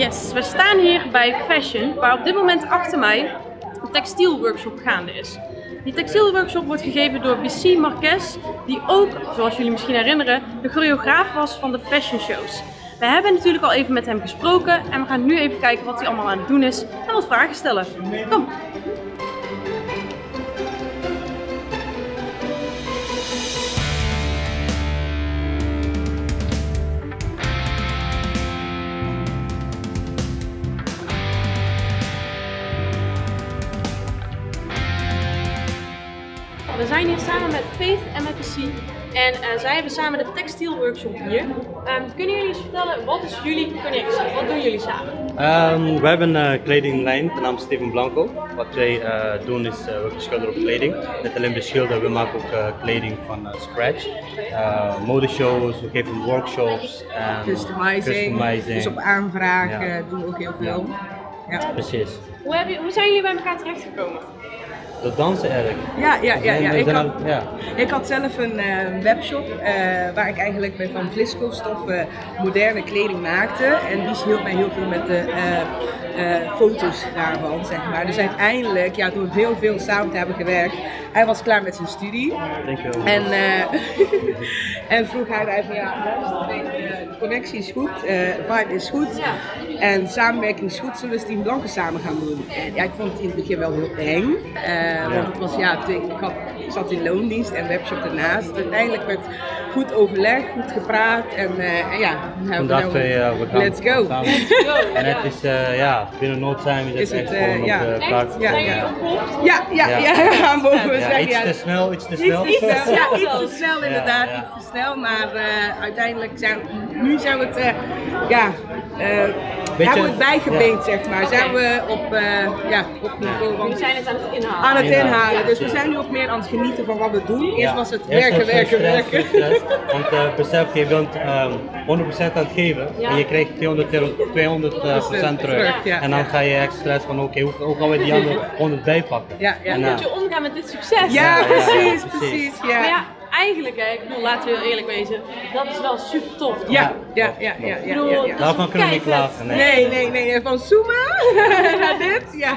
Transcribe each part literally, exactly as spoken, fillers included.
Yes, we staan hier bij Fashion, waar op dit moment achter mij een textielworkshop gaande is. Die textielworkshop wordt gegeven door B C Marquez, die ook, zoals jullie misschien herinneren, de choreograaf was van de fashion shows. We hebben natuurlijk al even met hem gesproken en we gaan nu even kijken wat hij allemaal aan het doen is en wat vragen stellen. Kom! We zijn hier samen met Faith en met B C en uh, zij hebben samen de textielworkshop hier. Um, kunnen jullie eens vertellen, wat is jullie connectie? Wat doen jullie samen? Um, we hebben een kledinglijn genaamd Steven Blanco. Wat wij uh, doen is, uh, we beschilderen op kleding. Niet alleen beschilderen, we maken ook uh, kleding van uh, scratch. Uh, modeshows, we geven workshops. En customizing, customizing, dus op aanvraag ja. uh, doen we ook heel veel. Ja. Ja. Precies. Hoe, heb je, hoe zijn jullie bij elkaar terechtgekomen? Dat dansen eigenlijk. Ja, ja, ja, ja. Ik, had, ja. ik had zelf een uh, webshop uh, waar ik eigenlijk met van Vlisco stoffen moderne kleding maakte. En die hielp mij heel veel met de uh, uh, foto's daarvan, zeg maar. Dus uiteindelijk, ja, toen we heel veel samen te hebben gewerkt, hij was klaar met zijn studie. Dankjewel. En, uh, en vroeg hij mij van ja, de connectie is goed, uh, vibe is goed. Ja. En samenwerking is goed, zullen we Steven Blanco samen gaan doen. En ja, ik vond het in het begin wel heel eng. Uh, Ja. Want het was, ja, ik, had, ik zat in loondienst en webshop ernaast. Uiteindelijk werd goed overleg, goed gepraat en, uh, en ja, toen dachten we, uh, we gaan let's go. En het is, uh, ja, binnen no time is het, is het echt uh, gewoon ja. op de plaats. Ja, ja. Ja, ja, ja, ja, we gaan boven. Ja, iets te snel, iets te snel. Iets te snel, ja, iets te snel inderdaad, ja, ja. iets te snel, maar uh, uiteindelijk zijn nu zijn we het, uh, ja, uh, hebben we het bijgebeend, ja. zeg maar. Okay. Zijn we op, uh, ja, op niveau van... We zijn het aan het inhalen. Aan het inhalen, ja, dus we zijn nu ook meer aan het genieten van wat we doen. Eerst ja. was het werken, Eerst werken, stress, werken. Stress, want uh, besef, je bent um, honderd procent aan het geven ja. en je krijgt tweehonderd procent terug. Ja. Ja. En dan ja. ga je echt stress van oké, okay, hoe, hoe gaan we die andere honderd bijpakken? Ja, ja. Hoe moet je omgaan met dit succes? Ja, ja precies, ja, ja, precies. Ja. Maar ja, eigenlijk, hè, ik bedoel, laten we eerlijk wezen, dat is wel super tof. Toch? Ja, ja, ja, ja, ja, ja, ja. Daarvan kunnen we niet klagen. Nee, nee, nee, nee. van Suma naar dit, ja.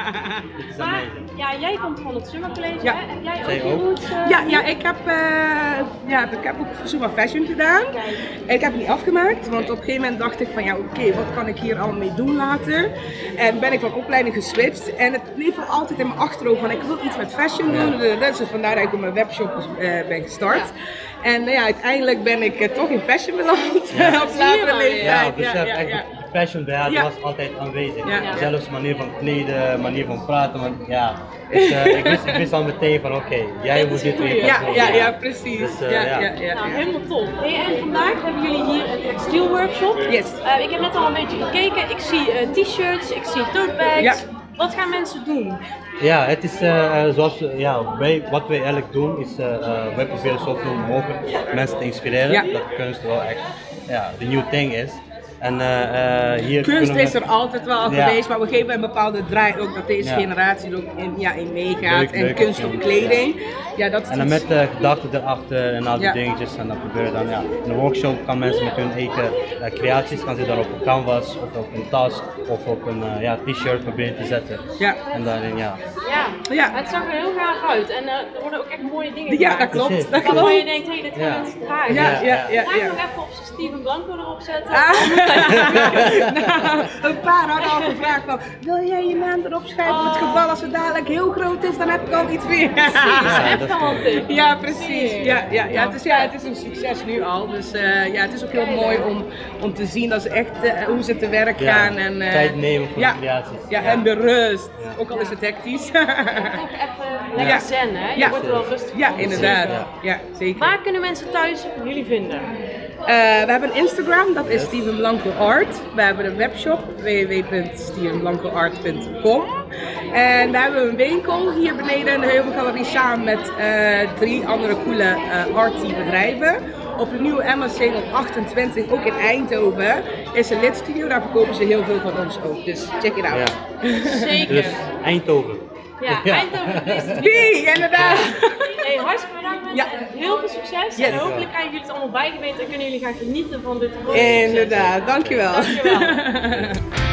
Maar ja, jij komt van het Summer College, ja. hè? Heb jij ook je roots? Uh... Ja, ja, ik heb, uh, ja, ik heb ook Summer Fashion gedaan. Ik heb het niet afgemaakt, want op een gegeven moment dacht ik van ja, oké, okay, wat kan ik hier allemaal mee doen later? En ben ik van opleiding geswitcht en het bleef wel altijd in mijn achterhoofd van ik wil iets met fashion doen, dus vandaar dat ik op mijn webshop uh, ben gestart. Ja. En uh, ja, uiteindelijk ben ik uh, toch in fashion beland ja. op latere leeftijd. Ja, besef, ja, ja, ja. Fashion bij haar ja. was altijd aanwezig. Ja. Ja. Zelfs manier van kleden, manier van praten. Maar, ja. Dus, uh, ik, wist, ik wist al meteen van oké, okay, jij moet dit weer ja, ja, ja, precies. Dus, uh, ja, ja. Ja, ja, nou, helemaal top. Hey, en vandaag hebben jullie hier een textielworkshop. Yes. Uh, ik heb net al een beetje gekeken. Ik zie uh, t-shirts, ik zie tote bags. Ja. Wat gaan mensen doen? Ja, het is uh, zoals ja, wij, wat wij eigenlijk doen is, uh, uh, wij proberen zoveel mogelijk mensen te inspireren. Ja. Dat kunst wel echt ja, de new thing is. En, uh, uh, hier kunst we... is er altijd wel ja. geweest, maar we geven een bepaalde draai ook dat deze ja. generatie er ook in, ja, in meegaat. Leuk, en leuk kunst op kleding. Ja. Ja, dat is en dan met de uh, gedachten erachter en al die ja. dingetjes. En dan proberen dan ja. In de workshop kan mensen met hun eigen uh, creaties, gaan ze dan op een canvas of op een tas of op een uh, ja, t-shirt proberen te zetten. Ja. En dan ja. Ja. ja, het zag er heel graag uit en uh, er worden ook echt mooie dingen ja, dat klopt. Precies. Dat klopt. Waarvan je denkt, hé, hey, dit gaan mensen dragen. Ja, ja, ja. ja, Ga je ja. nog even op Steven Blanco erop zetten? Ah. Nou, een paar hadden al gevraagd van, wil jij je naam erop schrijven voor oh. het geval als het dadelijk heel groot is, dan heb ik al iets weer. Ja, dat is ja, precies. Ja, ja, ja, het is, ja, het is een succes nu al, dus uh, ja, het is ook heel mooi om, om te zien dat ze echt, uh, hoe ze te werk ja, gaan. En, uh, tijd nemen voor ja, de creaties. Ja, ja, en de rust, ja. ook al is het hectisch. Even lekker zen, hè? Je ja. wordt er wel rustig. Ja, inderdaad. Ja. Ja, zeker. Waar kunnen mensen thuis jullie vinden? Uh, we hebben Instagram, dat is Steven Blanco Art. We hebben een webshop, w w w punt steven blanco art punt com. En we hebben een winkel hier beneden in de Heuvelgalerie samen met uh, drie andere coole uh, arty bedrijven. Op de nieuwe Emma Singel achtentwintig, ook in Eindhoven, is een lidstudio. Daar verkopen ze heel veel van ons ook. Dus check it out. Ja. Zeker. Dus Eindhoven. Ja, Ja. Eindhoven is het Wie, inderdaad. Hey, hartstikke bedankt mensen. Ja. Heel veel succes. Yes. En hopelijk krijgen jullie het allemaal bijgebeten en kunnen jullie gaan genieten van dit grote succes. Inderdaad, dankjewel. Dankjewel.